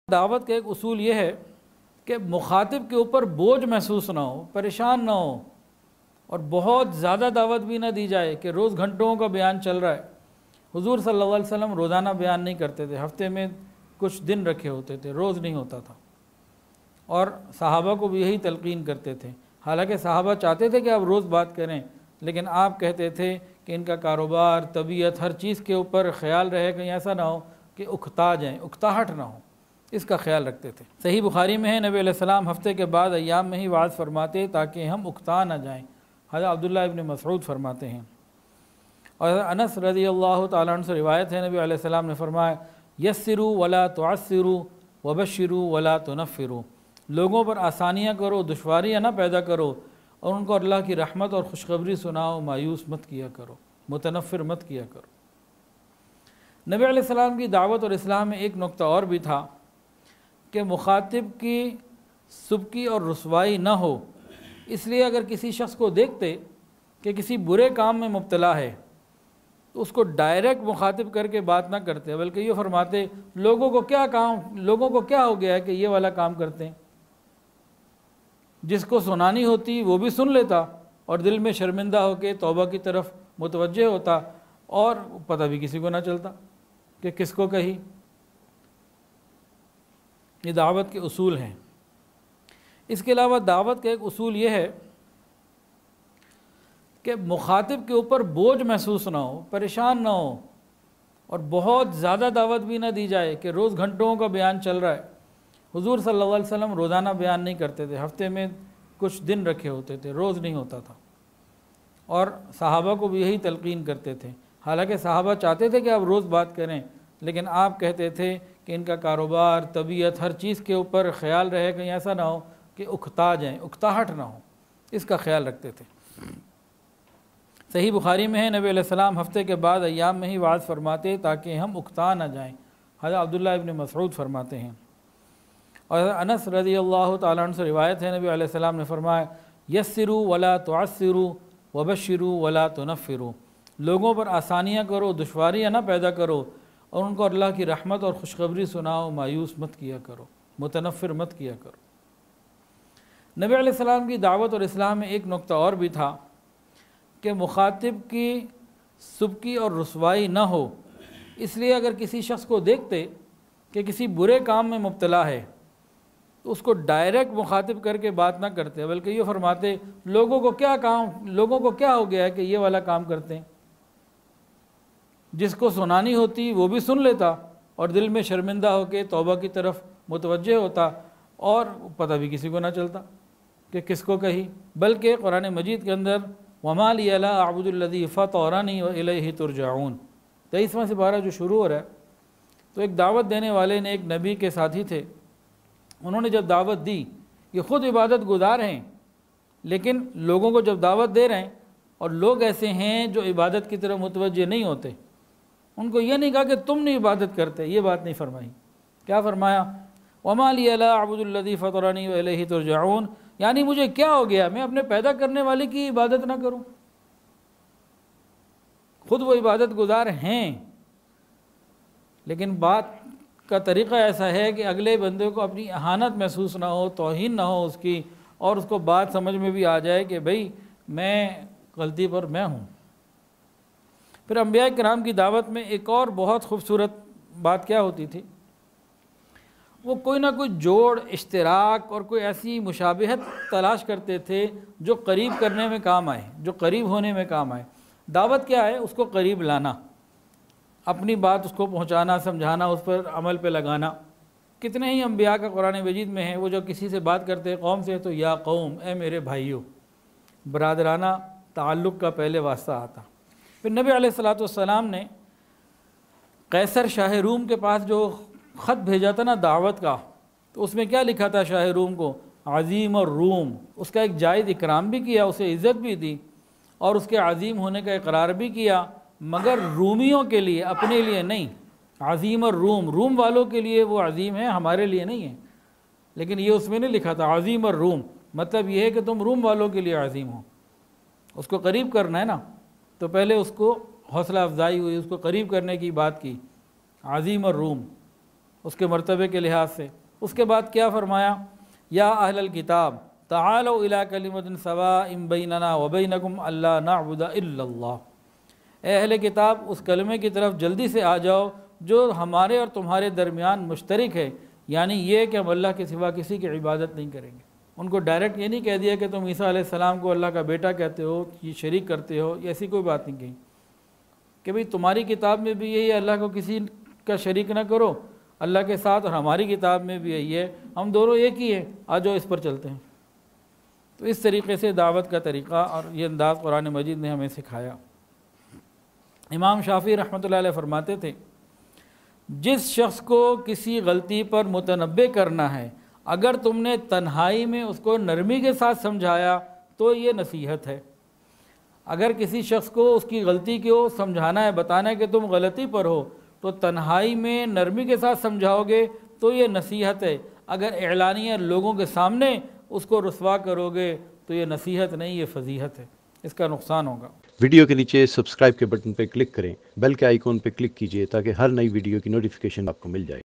दावत का एक उसूल ये है कि मुखातिब के ऊपर बोझ महसूस ना हो, परेशान ना हो, और बहुत ज़्यादा दावत भी ना दी जाए कि रोज़ घंटों का बयान चल रहा है। हुजूर सल्लल्लाहु अलैहि वसल्लम रोज़ाना बयान नहीं करते थे, हफ्ते में कुछ दिन रखे होते थे, रोज़ नहीं होता था। और सहाबा को भी यही तलकीन करते थे। हालांकि सहाबा चाहते थे कि आप रोज़ बात करें, लेकिन आप कहते थे कि इनका कारोबार, तबीयत, हर चीज़ के ऊपर ख्याल रहे, कहीं ऐसा ना हो कि उकता जाएँ, उकताहट ना हो, इसका ख्याल रखते थे। सही बुखारी में है, नबी अलैहिस्सलाम हफ्ते के बाद अय्याम में ही वाज़ फरमाते ताकि हम उकता ना जाएँ। हज़रत अब्दुल्लाह इब्न मसऊद फरमाते हैं। और अनस रज़ी अल्लाह तआला अन्हु से रिवायत है, नबी अलैहिस्सलाम ने फरमाया, यस्सिरू वला तुअस्सिरू वबश्शिरू वला तुनफ़िरू, लोगों पर आसानियाँ करो, दुश्वारियाँ ना पैदा करो, और उनको अल्लाह की रहमत और खुशखबरी सुनाओ, मायूस मत किया करो, मुतनफ़िर मत किया करो। नबी अलैहिस्सलाम की दावत और इस्लाम में एक नुक्ता और भी था कि मुखातिब की सुबकी और रुसवाई ना हो, इसलिए अगर किसी शख्स को देखते कि किसी बुरे काम में मुब्तला है तो उसको डायरेक्ट मुखातिब करके बात ना करते, बल्कि ये फरमाते, लोगों को क्या हो गया है कि ये वाला काम करते हैं। जिसको सुनानी होती वो भी सुन लेता और दिल में शर्मिंदा होकर तौबा की तरफ मुतवज्जे होता, और पता भी किसी को ना चलता कि किसको कही। ये दावत के उसूल हैं। इसके अलावा दावत का एक उसूल ये है कि मुखातिब के ऊपर बोझ महसूस ना हो, परेशान ना हो, और बहुत ज़्यादा दावत भी ना दी जाए कि रोज़ घंटों का बयान चल रहा है। हुजूर सल्लल्लाहु अलैहि वसल्लम रोज़ाना बयान नहीं करते थे, हफ्ते में कुछ दिन रखे होते थे, रोज़ नहीं होता था। और सहाबा को भी यही तलकीन करते थे। हालांकि सहाबा चाहते थे कि आप रोज़ बात करें, लेकिन आप कहते थे कि इनका कारोबार, तबीयत, हर चीज़ के ऊपर ख्याल रहे, कहीं ऐसा ना हो कि उकता जाएँ, उकताहट ना हो, इसका ख्याल रखते थे। सही बुखारी में है, नबी अलैहिस्सलाम हफ्ते के बाद अय्याम में ही वाज़ फरमाते ताकि हम उकता ना जाएँ। हज़रत अब्दुल्लाह इब्न मसऊद फरमाते हैं। और अनस रज़ी अल्लाह तआला अन्हु से रिवायत है, नबी अलैहिस्सलाम ने फरमाया, यस्सिरू वला तुअस्सिरू वबश्शिरू वला तुनफ़िरू, लोगों पर आसानियाँ करो, दुश्वारियाँ ना पैदा करो, और उनको अल्लाह की रहमत और खुशखबरी सुनाओ, मायूस मत किया करो, मुतनफ़िर मत किया करो। नबी अलैहिस्सलाम की दावत और इस्लाम में एक नुक्ता और भी था कि मुखातिब की सुबकी और रुसवाई ना हो, इसलिए अगर किसी शख्स को देखते कि किसी बुरे काम में मुब्तला है तो उसको डायरेक्ट मुखातिब करके बात ना करते, बल्कि ये फरमाते, लोगों को क्या हो गया है कि ये वाला काम करते हैं। जिसको सुनानी होती वो भी सुन लेता और दिल में शर्मिंदा होकर तौबा की तरफ मुतवज्जे होता, और पता भी किसी को ना चलता कि किसको कही। बल्कि कुरान मजीद के अंदर वमा लिया ला अअबुदुल्लज़ी फ़तरनी व इलैहि तुरजाऊन 23वां सिपारा जो शुरू हो रहा है, तो एक दावत देने वाले ने, एक नबी के साथी थे, उन्होंने जब दावत दी, ये ख़ुद इबादत गुजार हैं, लेकिन लोगों को जब दावत दे रहे हैं और लोग ऐसे हैं जो इबादत की तरफ मुतवज्जे नहीं होते, उनको ये नहीं कहा कि तुम नहीं इबादत करते, ये बात नहीं फरमाई। क्या फरमाया, वमा लिया ला अअबुदुल्लज़ी फ़तरनी व इलैहि तुरजाऊन, यानी मुझे क्या हो गया, मैं अपने पैदा करने वाले की इबादत ना करूं। खुद वो इबादत गुजार हैं, लेकिन बात का तरीक़ा ऐसा है कि अगले बंदे को अपनी अहानत महसूस ना हो, तौहीन ना हो उसकी, और उसको बात समझ में भी आ जाए कि भाई मैं गलती पर मैं हूँ। फिर अंबिया किराम की दावत में एक और बहुत खूबसूरत बात क्या होती थी, वो कोई ना कोई जोड़, इश्तिराक और कोई ऐसी मुशाबिहत तलाश करते थे जो करीब करने में काम आए, जो करीब होने में काम आए। दावत क्या है, उसको करीब लाना, अपनी बात उसको पहुंचाना, समझाना, उस पर अमल पे लगाना। कितने ही अंबिया का कुरान मजीद में है, वो जो किसी से बात करते हैं कौम से, तो या कौम, ए मेरे भाइयों, बरादराना ताल्लुक़ का पहले वास्ता आता। फिर नबी अलैहिस्सलातु वस्सलाम ने कैसर शाह रूम के पास जो ख़त भेजा था ना दावत का, तो उसमें क्या लिखा था शाह रूम को, अज़ीम और रूम। उसका एक जायज़ इकराम भी किया, उसे इज़्ज़त भी दी और उसके अज़ीम होने का इकरार भी किया, मगर रूमियों के लिए, अपने लिए नहीं। अज़ीम और रूम वालों के लिए वो अज़ीम है, हमारे लिए नहीं है। लेकिन ये उसमें नहीं लिखा था अज़ीम और रूम, मतलब ये है कि तुम रूम वालों के लिए अज़ीम हो, उसको करीब करना है ना, तो पहले उसको हौसला अफजाई हुई, उसको करीब करने की बात की, अज़ीम और रूम। उसके मर्तबे के लिहाज से। उसके बाद क्या फरमाया, या अहलल किताब तालो इला कलिमतिन सवाइम बैनना व बैनकुम अल्ला नअबुद इल्लल्लाह, ए अहले किताब उस कलमे की तरफ जल्दी से आ जाओ जो हमारे और तुम्हारे दरमियान मुश्तरक है, यानी ये कि हम अल्लाह के सिवा किसी की इबादत नहीं करेंगे। उनको डायरेक्ट ये नहीं कह दिया कि तुम ईसा अलैहिस्सलाम को अल्लाह का बेटा कहते हो, ये शरीक करते हो, ऐसी कोई बात नहीं कही कि भाई तुम्हारी किताब में भी यही है अल्लाह को किसी का शरीक ना करो अल्लाह के साथ, और हमारी किताब में भी यही है, हम दोनों एक ही हैं, आ जाओ इस पर चलते हैं। तो इस तरीके से दावत का तरीक़ा और ये अंदाज़ कुरान मजीद ने हमें सिखाया। इमाम शाफ़ी रहमतुल्लाह अलैह फरमाते थे, जिस शख्स को किसी गलती पर मुतनब्बे करना है, अगर तुमने तन्हाई में उसको नरमी के साथ समझाया तो ये नसीहत है। अगर किसी शख्स को उसकी गलती को समझाना है, बताना है कि तुम गलती पर हो, तो तन्हाई में नरमी के साथ समझाओगे तो ये नसीहत है। अगर एलानिया लोगों के सामने उसको रुसवा करोगे तो ये नसीहत नहीं, ये फजीहत है, इसका नुकसान होगा। वीडियो के नीचे सब्सक्राइब के बटन पर क्लिक करें, बेल के आइकॉन पर क्लिक कीजिए ताकि हर नई वीडियो की नोटिफिकेशन आपको मिल जाए।